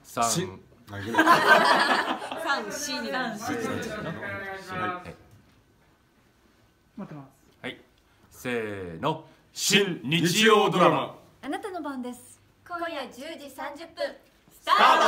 三四になる。 待ってます。 はい、せーの。新日曜ドラマあなたの番です。 今夜10時30分スタート。